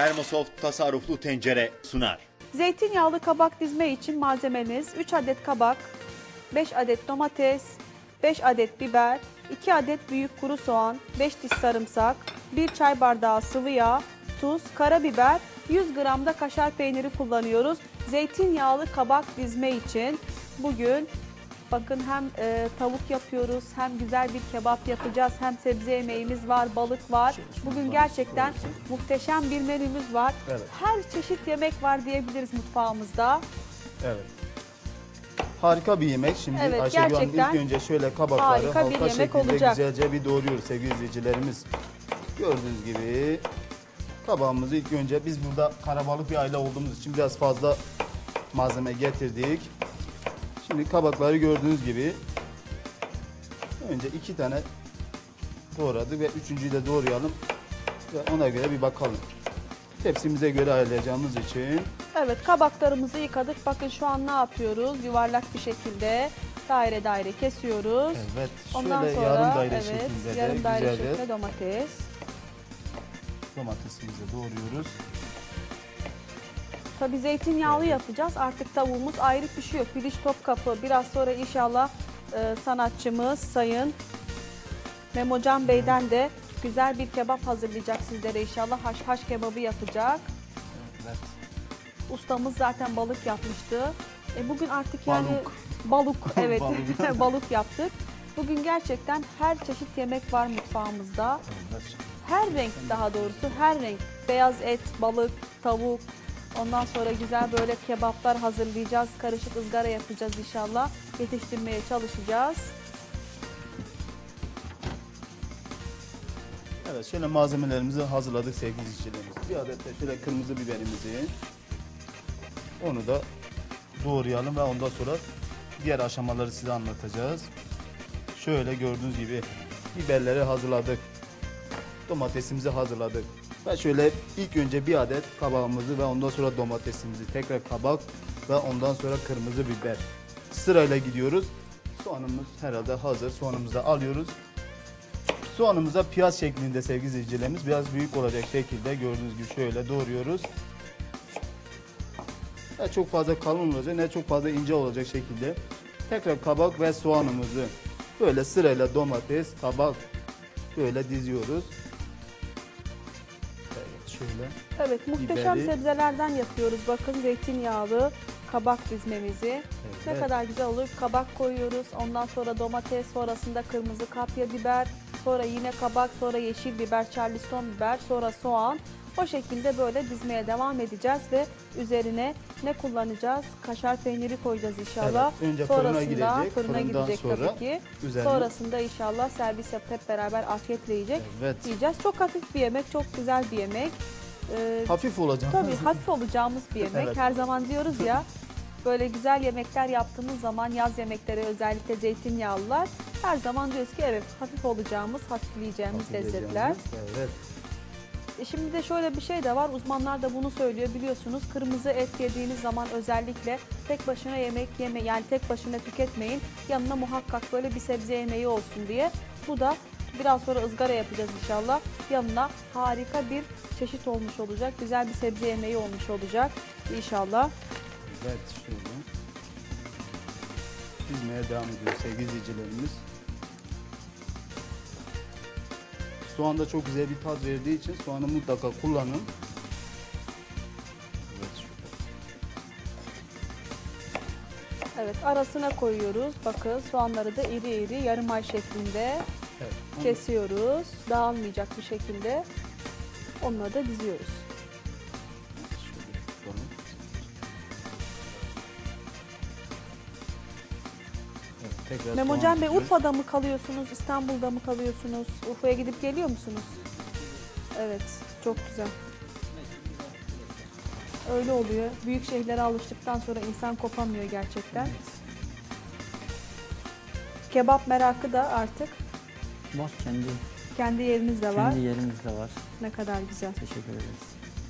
Termosoft tasarruflu tencere sunar. Zeytinyağlı kabak dizme için malzememiz 3 adet kabak, 5 adet domates, 5 adet biber, 2 adet büyük kuru soğan, 5 diş sarımsak, 1 çay bardağı sıvı yağ, tuz, karabiber, 100 gram da kaşar peyniri kullanıyoruz. Zeytinyağlı kabak dizme için bugün bakın hem tavuk yapıyoruz, hem güzel bir kebap yapacağız, hem sebze yemeğimiz var, balık var. Bugün gerçekten muhteşem bir menümüz var. Evet. Her çeşit yemek var diyebiliriz mutfağımızda. Evet. Harika bir yemek. Şimdi Evet, Ayşegül Hanım gerçekten ilk önce şöyle kabakları harika bir halka yemek şeklinde olacak. güzelce bir doğruyoruz sevgili izleyicilerimiz. Gördüğünüz gibi kabağımızı ilk önce biz burada karabalık bir aile olduğumuz için biraz fazla malzeme getirdik. Şimdi kabakları gördüğünüz gibi önce 2 tane doğradık ve üçüncüyü de doğrayalım ve ona göre bir bakalım. Tepsimize göre ayarlayacağımız için. Evet, kabaklarımızı yıkadık. Bakın şu an ne yapıyoruz? Yuvarlak bir şekilde daire daire kesiyoruz. Evet. Ondan Şöyle sonra yarım daire evet, şeklinde de yarım daire güzelce şeklinde domates. domatesimizi doğruyoruz. Tabii zeytinyağlı Evet. yapacağız. Artık tavuğumuz ayrı pişiyor. Piliç Topkapı. Biraz sonra inşallah sanatçımız Sayın Memocan Bey'den de güzel bir kebap hazırlayacak sizlere inşallah. Haşhaş kebabı yapacak. Evet. Ustamız zaten balık yapmıştı. Bugün artık yani Balık. evet Balık. balık yaptık. Bugün gerçekten her çeşit yemek var mutfağımızda. Evet. Her renk, daha doğrusu her renk. Beyaz et, balık, tavuk. Ondan sonra güzel böyle kebaplar hazırlayacağız. Karışık ızgara yapacağız inşallah. Yetiştirmeye çalışacağız. Evet, şöyle malzemelerimizi hazırladık sevgili izleyicilerimiz. Bir adet de şöyle kırmızı biberimizi, onu da doğrayalım ve ondan sonra diğer aşamaları size anlatacağız. Şöyle gördüğünüz gibi biberleri hazırladık. Domatesimizi hazırladık. Ve şöyle ilk önce bir adet kabağımızı ve ondan sonra domatesimizi, tekrar kabak ve ondan sonra kırmızı biber. Sırayla gidiyoruz. Soğanımız herhalde hazır. Soğanımızı da alıyoruz. Soğanımıza piyaz şeklinde sevgili izleyicilerimiz, biraz büyük olacak şekilde gördüğünüz gibi şöyle doğruyoruz. Ne çok fazla kalın olacak ne çok fazla ince olacak şekilde. Tekrar kabak ve soğanımızı böyle sırayla domates, kabak böyle diziyoruz. Evet, şöyle. Evet, muhteşem Biberi. sebzelerden yapıyoruz. Bakın zeytinyağlı kabak dizmemizi. Ne Evet. kadar güzel olur. Kabak koyuyoruz. Ondan sonra domates, sonrasında kırmızı kapya biber, sonra yine kabak, sonra yeşil biber, charleston biber, sonra soğan. O şekilde böyle dizmeye devam edeceğiz ve üzerine ne kullanacağız? Kaşar peyniri koyacağız inşallah. Evet, önce fırına Sonrasında girecek, fırına fırından gidecek sonra tabii ki. üzerine- Sonrasında inşallah servis yapıp hep beraber afiyetle Evet. yiyeceğiz. Çok hafif bir yemek, çok güzel bir yemek. Hafif olacak. Tabii hafif olacağımız bir yemek. Evet. Her zaman diyoruz ya, böyle güzel yemekler yaptığımız zaman yaz yemekleri özellikle zeytinyağlılar, her zaman diyoruz ki evet hafif olacağımız, hafifleyeceğimiz lezzetler. Evet. Şimdi de şöyle bir şey de var, uzmanlar da bunu söylüyor biliyorsunuz, kırmızı et yediğiniz zaman özellikle tek başına yemek yani tek başına tüketmeyin, yanına muhakkak böyle bir sebze yemeği olsun diye. Bu da biraz sonra ızgara yapacağız inşallah, yanına harika bir çeşit olmuş olacak, güzel bir sebze yemeği olmuş olacak inşallah. Evet, şöyle. Dizmeye devam ediyor sevgili izleyicilerimiz. Soğan da çok güzel bir tat verdiği için soğanı mutlaka kullanın. Evet, şöyle. Evet, arasına koyuyoruz. Bakın soğanları da iri iri yarım ay şeklinde Evet. kesiyoruz. Dağılmayacak bir şekilde onları da diziyoruz. Şöyle tutalım. Evet, tekrar Memocan soğan Bey, diziyoruz. Urfa'da mı kalıyorsunuz, İstanbul'da mı kalıyorsunuz? Urfa'ya gidip geliyor musunuz? Evet, çok güzel. Öyle oluyor. Büyük şehirlere alıştıktan sonra insan kopamıyor gerçekten. Kebap merakı da artık Var, kendi yerinizde var. kendi yerimizde var. Ne kadar güzel. Teşekkür ederiz.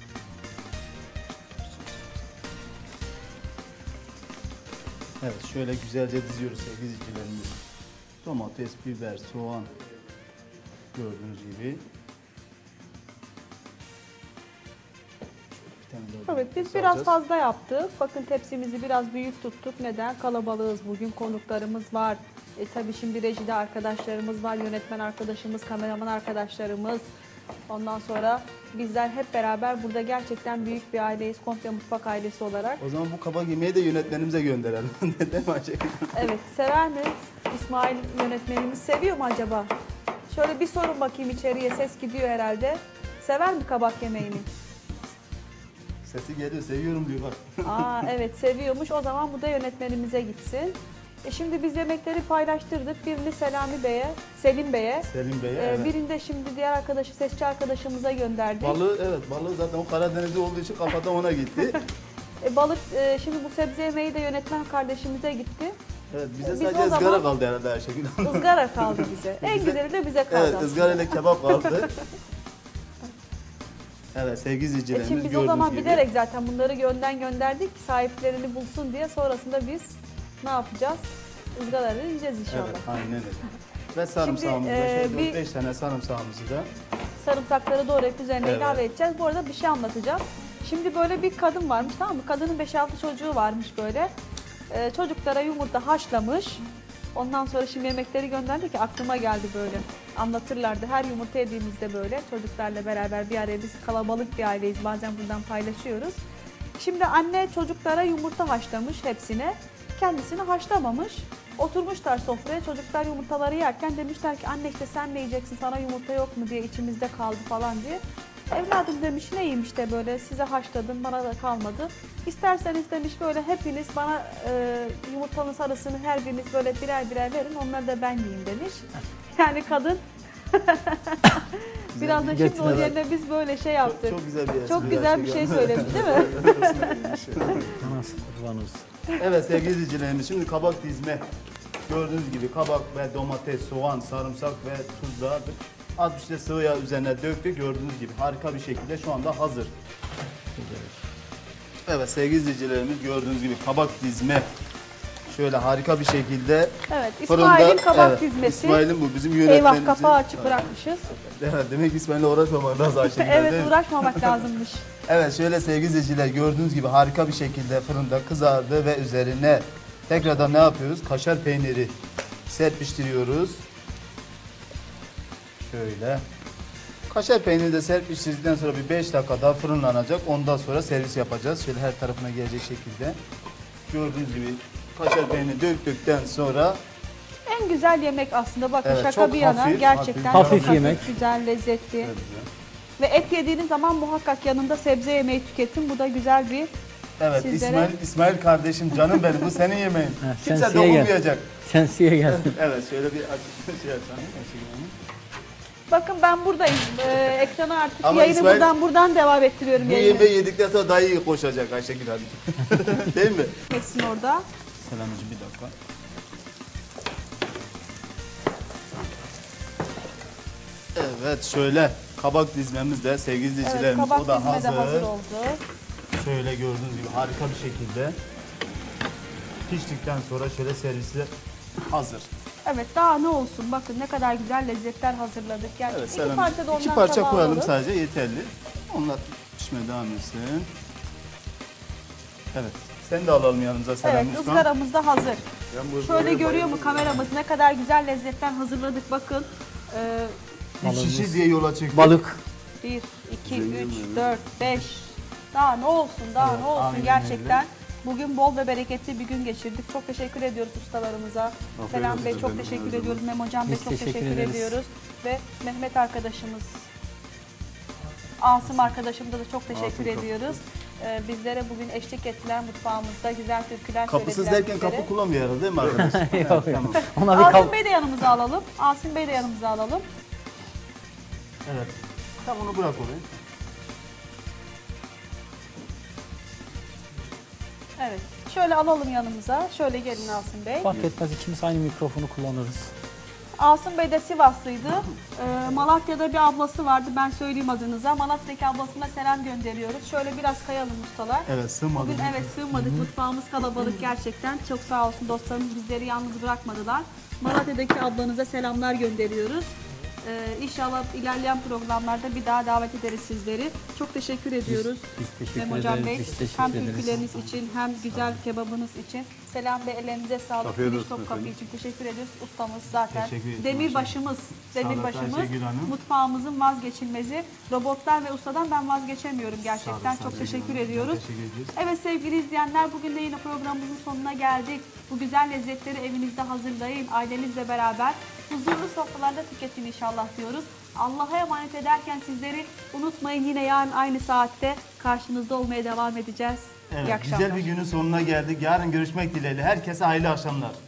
Evet, şöyle güzelce diziyoruz sevgili izleyicilerimiz. Domates, biber, soğan gördüğünüz gibi. Evet, biz biraz fazla yaptık. Bakın tepsimizi biraz büyük tuttuk. Neden? Kalabalığız bugün, konuklarımız var. Tabii şimdi rejide arkadaşlarımız var, yönetmen arkadaşımız, kameraman arkadaşlarımız. Ondan sonra bizler hep beraber burada gerçekten büyük bir aileyiz, komple mutfak ailesi olarak. O zaman bu kabak yemeği de yönetmenimize gönderelim. Değil mi Ayşegül? Evet, sever mi? İsmail yönetmenimiz seviyor mu acaba? Şöyle bir sorun bakayım içeriye, ses gidiyor herhalde. Sever mi kabak yemeğini? Sesi geliyor, seviyorum diyor bak. Aa evet, seviyormuş. O zaman bu da yönetmenimize gitsin. Şimdi biz yemekleri paylaştırdık. Birini Selami Bey'e, Selim Bey'e. Selim Bey'e, evet. Birini de şimdi diğer arkadaşı, sesçi arkadaşımıza gönderdik. Balığı zaten o Karadeniz'de olduğu için kafadan ona gitti. Balık, şimdi bu sebze yemeği de yönetmen kardeşimize gitti. Evet, bize Biz sadece o ızgara zaman- kaldı herhalde Ayşegül Hanım. Izgara kaldı bize. En güzeli de bize kaldı. Evet, ızgara ile kebap kaldı. Evet, sevgili izleyicilerimiz Şimdi biz gördüğünüz o zaman gibi. bilerek zaten bunları gönderdik ki sahiplerini bulsun diye. Sonrasında biz ne yapacağız? Izgaraları yiyeceğiz inşallah. Evet, aynen öyle. Ve sarımsağımızı da şöyle 4-5 tane sarımsağımızı da. Sarımsakları doğrayıp üzerine Evet. ilave edeceğiz. Bu arada bir şey anlatacağım. Şimdi böyle bir kadın varmış, tamam mı? Kadının 5-6 çocuğu varmış böyle. Çocuklara yumurta haşlamış. Ondan sonra şimdi yemekleri gönderdi ki aklıma geldi böyle. Anlatırlardı. Her yumurta yediğimizde böyle çocuklarla beraber bir araya, biz kalabalık bir aileyiz. Bazen buradan paylaşıyoruz. Şimdi anne çocuklara yumurta haşlamış hepsine. Kendisini haşlamamış. Oturmuşlar sofraya, çocuklar yumurtaları yerken demişler ki anne işte sen ne yiyeceksin, sana yumurta yok mu diye içimizde kaldı falan diye. Evladım demiş, ne yiyeyim işte böyle, size haşladım bana da kalmadı. İsterseniz demiş böyle hepiniz bana yumurtanın sarısını her biriniz böyle birer birer verin, onları da ben yiyeyim demiş. Yani kadın biraz da şimdi onun yerine biz böyle şey yaptık. Çok güzel bir espri. Çok güzel bir şey söylemiş değil mi? Nasıl kullanırız? Evet sevgili izleyicilerimiz, şimdi kabak dizme. Gördüğünüz gibi kabak ve domates, soğan, sarımsak ve tuz da az bir şey sıvı yağ üzerine döktük. Gördüğünüz gibi harika bir şekilde şu anda hazır. Evet sevgili izleyicilerimiz, gördüğünüz gibi kabak dizme. Şöyle harika bir şekilde Evet, fırında. İsmail'in kabak Evet, dizmesi. İsmail'in bu bizim yönetmenimizin. Eyvah, kapağı açık bırakmışız. Evet, demek ki İsmail'le uğraşmamak lazım Ayşegül Hanım, Evet, değil mi? uğraşmamak lazımmış. Evet şöyle sevgili izleyiciler, gördüğünüz gibi harika bir şekilde fırında kızardı ve üzerine tekrardan ne yapıyoruz? Kaşar peyniri serpiştiriyoruz. Şöyle. Kaşar peyniri de serpiştirdikten sonra bir 5 dakika daha fırınlanacak. Ondan sonra servis yapacağız. Şöyle her tarafına gelecek şekilde. Gördüğünüz gibi kaşar peynirini döktükten sonra En güzel yemek aslında, bakın Evet, şaka çok bir yana hafif, gerçekten hafif çok yemek. güzel, lezzetli. Ve et yediğiniz zaman muhakkak yanında sebze yemeği tüketin. Bu da güzel bir evet Sizlere- İsmail kardeşim, canım benim, bu senin yemeğin. Kimse sensiye gel. dokunmayacak. Sensiye gel. Evet şöyle bir şey yapsana. Bakın ben buradayım. Ekrana artık Ama yayını İsmail- buradan devam ettiriyorum Bu yayını. yemeği yedikten sonra daha iyi koşacak Ayşegül Hanım. Değil mi? Kesin orada. Selamcığım bir dakika. Evet şöyle kabak dizmemiz de sevgili Evet, izleyicilerimiz kabak o da dizme hazır. de hazır oldu. Şöyle gördüğünüz gibi harika bir şekilde piştikten sonra şöyle servise hazır. Evet, daha ne olsun, bakın ne kadar güzel lezzetler hazırladık. Yani Evet, iki Selamcığım. parça da ondan İki parça tabağa koyalım alalım. sadece yeterli. Onlar pişmeye devam etsin. Evet. Sen de alalım yanımıza Selam Evet, Usta. ızgaramız da hazır. Ben bu Şöyle ızgarayı görüyor mu bayılırım. kameramız ne kadar güzel lezzetler hazırladık, bakın. Bir şişi diye yola çıktık. Balık. 1, 2, 3, 4, 5. Daha ne olsun, daha ne olsun aynen gerçekten. Bugün bol ve bereketli bir gün geçirdik. Çok teşekkür ediyoruz ustalarımıza. Selam Bey çok teşekkür ediyoruz. Memo Can Bey Biz çok teşekkür teşekkür ederiz. ediyoruz. Ve Mehmet arkadaşımız, Asım arkadaşımıza da çok teşekkür ediyoruz. Bizlere bugün eşlik ettiler mutfağımızda. Güzel türküler Kapısız söylediler derken bizlere. kapı kullanmıyor herhalde değil mi arkadaşlar? Yok, Evet, yok. tamam. Ona bir Asım Bey de yanımıza alalım. Asım Bey de yanımıza alalım. Evet. Tamam onu bırak oraya. Evet. Şöyle alalım yanımıza. Şöyle gelin Asım Bey. fark etmez, ikimiz aynı mikrofonu kullanırız. Asım Bey de Sivaslıydı. Malatya'da bir ablası vardı. Ben söyleyeyim adınıza. Malatya'daki ablasına selam gönderiyoruz. Şöyle biraz kayalım ustalar. Evet sığmadı. Bugün evet sığmadık. Mutfağımız kalabalık gerçekten. Çok sağ olsun dostlarımız bizleri yalnız bırakmadılar. Malatya'daki ablanıza selamlar gönderiyoruz. İnşallah ilerleyen programlarda bir daha davet ederiz sizleri. Çok teşekkür ediyoruz. Biz teşekkür Memo Can ederiz. Bey, Biz teşekkür hem ederiz. türküleriniz için hem güzel kebabınız için. Selam Bey, ellerinize sağlık. Afiyet Güneş olsun Topkapı efendim. için teşekkür ediyoruz. Ustamız zaten. Teşekkür ederim. Demirbaşımız. Demirbaşımız. Ayşegül Hanım. Mutfağımızın vazgeçilmezi. Robotlar ve ustadan ben vazgeçemiyorum gerçekten. Çok teşekkür ediyoruz. Teşekkür ediyoruz. Evet sevgili izleyenler, bugün de yine programımızın sonuna geldik. Bu güzel lezzetleri evinizde hazırlayın. Ailenizle beraber huzurlu sofralarda tüketin inşallah diyoruz. Allah'a emanet ederken sizleri unutmayın, yine yarın aynı saatte karşınızda olmaya devam edeceğiz. İyi Evet, akşamlar. güzel bir günün sonuna geldik. Yarın görüşmek dileğiyle. Herkese hayırlı akşamlar.